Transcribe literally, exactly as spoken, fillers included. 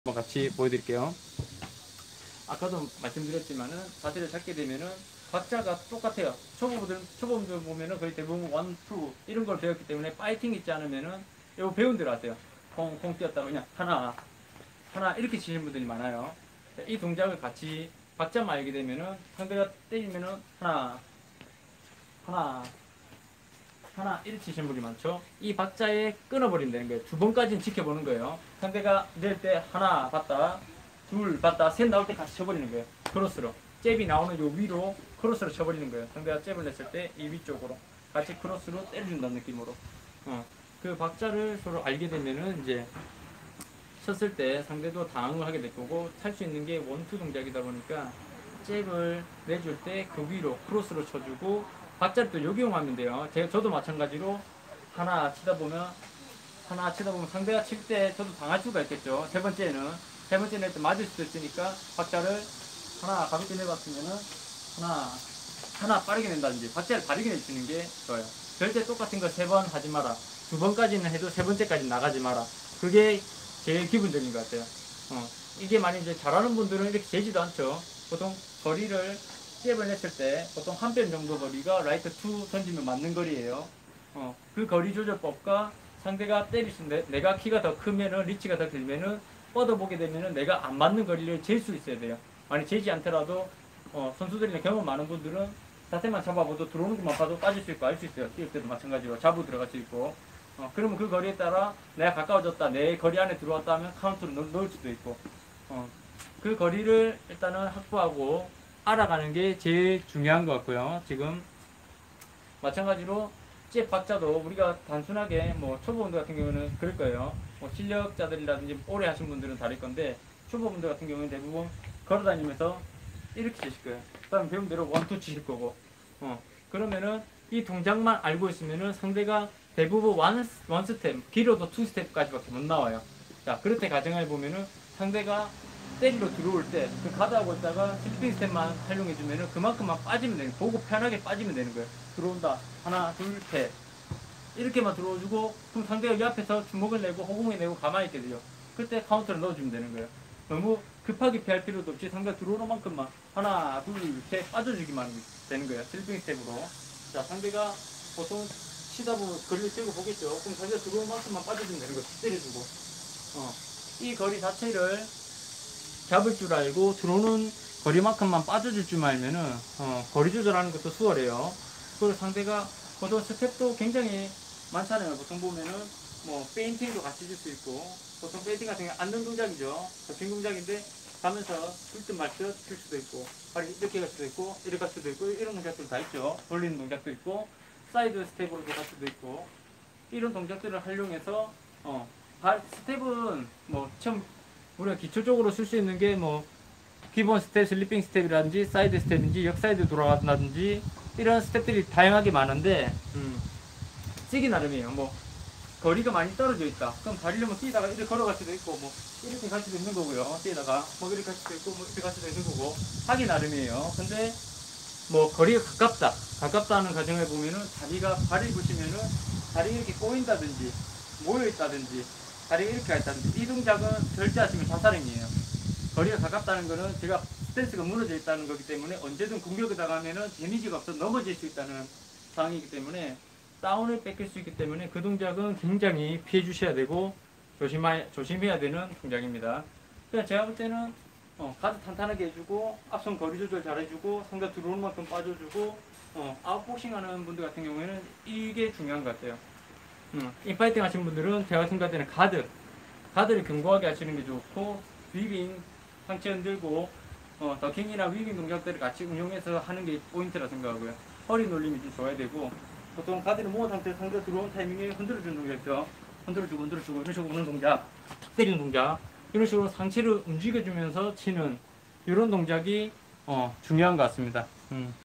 같이 보여드릴게요. 아까도 말씀드렸지만은 자세를 잡게 되면은 박자가 똑같아요. 초보들 초보분들 보면은 거의 대부분 원, 투 이런 걸 배웠기 때문에 파이팅 있지 않으면은 이거 배운 대로 하세요. 공, 공 뛰었다가 그냥 하나 하나 이렇게 치시는 분들이 많아요. 이 동작을 같이 박자만 알게 되면은 상대가 때리면은 하나 하나 하나 이렇게 치시는 분이 많죠. 이 박자에 끊어버린다는 거예요. 두 번까지는 지켜보는 거예요. 상대가 낼 때 하나 봤다, 둘 봤다, 셋 나올 때 같이 쳐버리는 거예요. 크로스로. 잽이 나오는 요 위로 크로스로 쳐버리는 거예요. 상대가 잽을 냈을 때 이 위쪽으로 같이 크로스로 때려준다는 느낌으로. 어. 그 박자를 서로 알게 되면은 이제 쳤을 때 상대도 당황을 하게 될 거고, 찰 수 있는 게 원투 동작이다 보니까 잽을 내줄 때 그 위로 크로스로 쳐주고, 박자를 또 역이용하면 돼요. 제가 저도 마찬가지로 하나 치다 보면 하나 치다 보면 상대가 칠 때 저도 당할 수가 있겠죠. 세 번째는 세 번째 낼 때 맞을 수도 있으니까 박자를 하나 가볍게 내봤으면은 하나 하나 빠르게 낸다든지 박자를 다르게 내주는 게 좋아요. 절대 똑같은 거 세 번 하지 마라. 두 번까지는 해도 세 번째까지 나가지 마라. 그게 제일 기본적인 것 같아요. 어, 이게 만약 이제 잘하는 분들은 이렇게 재지도 않죠. 보통 거리를 잽을 냈을 때 보통 한 뼘 정도 거리가 라이트 투 던지면 맞는 거리예요. 어, 그 거리 조절법과 상대가 때리시는데 내가 키가 더 크면은 리치가 더 길면은 뻗어보게 되면은 내가 안 맞는 거리를 잴 수 있어야 돼요. 만약 재지 않더라도 어, 선수들이나 경험 많은 분들은 자세만 잡아봐도 들어오는 것만 봐도 빠질 수 있고 알 수 있어요. 뛸 때도 마찬가지로 잡고 들어갈 수 있고. 어, 그러면 그 거리에 따라 내가 가까워졌다, 내 거리 안에 들어왔다 하면 카운트를 넣, 넣을 수도 있고. 어, 그 거리를 일단은 확보하고 알아가는 게 제일 중요한 것 같고요. 지금 마찬가지로 잽 박자도 우리가 단순하게 뭐 초보분들 같은 경우는 그럴 거예요. 뭐 실력자들이라든지 오래 하신 분들은 다를 건데, 초보분들 같은 경우는 대부분 걸어다니면서 이렇게 치실 거예요. 그 다음에 배운 대로 원투 치실 거고. 어, 그러면은 이 동작만 알고 있으면은 상대가 대부분 원, 원 스텝, 길어도 투 스텝까지밖에 못 나와요. 자, 그럴 때 가정을 보면은 상대가 때리러 들어올 때 그 가드하고 있다가 슬핑 스텝만 활용해주면은 그만큼만 빠지면 되는 거예요. 보고 편하게 빠지면 되는 거예요. 들어온다. 하나, 둘, 셋. 이렇게만 들어와주고, 그럼 상대가 이 앞에서 주먹을 내고 호공을 내고 가만히 있게 돼요. 그때 카운터를 넣어주면 되는 거예요. 너무 급하게 피할 필요도 없이 상대가 들어오는 만큼만 하나, 둘, 셋 빠져주기만 되는 거예요. 슬핑 스텝으로. 자, 상대가 보통 치다 보면 거리를 재고 보겠죠. 그럼 상대가 들어오는 만큼만 빠져주면 되는 거예요. 때려주고. 어. 이 거리 자체를 잡을 줄 알고 들어오는 거리만큼만 빠져줄 줄 알면은 어, 거리 조절하는 것도 수월해요. 그리고 상대가 보통 스텝도 굉장히 많잖아요. 보통 보면은 뭐 페인팅도 같이 줄 수 있고, 보통 페인팅 같은 게 앉는 동작이죠. 접힌 동작인데 가면서 줄듯 말듯 칠 수도 있고, 발이 이렇게 갈 수도 있고 이렇게 갈 수도 있고 이런 동작들 다 있죠. 돌리는 동작도 있고 사이드 스텝으로도 갈 수도 있고, 이런 동작들을 활용해서 어, 발 스텝은 뭐 처음 우리가 기초적으로 쓸 수 있는 게 뭐 기본 스텝, 슬리핑 스텝이라든지 사이드 스텝인지 역사이드 돌아간다든지 이런 스텝들이 다양하게 많은데 음, 쓰기 나름이에요. 뭐 거리가 많이 떨어져 있다. 그럼 다리를 뭐 뛰다가 이렇게 걸어갈 수도 있고, 뭐 이렇게 갈 수도 있는 거고요. 뛰다가 뭐 이렇게 갈 수도 있고, 뭐 이렇게 갈 수도 있는 거고 하기 나름이에요. 근데 뭐 거리가 가깝다, 가깝다는 가정을 보면은 다리가 발을 붙이면은 다리 이렇게 꼬인다든지 모여 있다든지 다리가 이렇게 가 있다든지 이 동작은 절대 하시면 자살행위예요. 거리가 가깝다는 거는 제가 스탠스가 무너져 있다는 거기 때문에 언제든 공격에 나가면은 데미지가 없어 넘어질 수 있다는 상황이기 때문에 다운을 뺏길 수 있기 때문에 그 동작은 굉장히 피해 주셔야 되고 조심하, 조심해야 되는 동작입니다. 그냥 제가 볼 때는 어, 가드 탄탄하게 해주고 앞선 거리 조절 잘해주고 상대 들어오는 만큼 빠져주고 어, 아웃복싱 하는 분들 같은 경우에는 이게 중요한 것 같아요. 음, 인파이팅 하시는 분들은 제가 생각할 때는 가드 가드를 견고하게 하시는 게 좋고, 위빙 상체 흔들고 어, 더킹이나 위빙 동작들을 같이 응용해서 하는 게 포인트라 생각하고요. 허리 놀림이 좀 좋아야 되고, 보통 가드를 모은 상태에서 상대 들어온 타이밍에 흔들어주는 동작 있죠. 흔들어주고 흔들어주고 이런 식으로 오는 동작, 때리는 동작, 이런 식으로 상체를 움직여주면서 치는 이런 동작이 어, 중요한 것 같습니다. 음.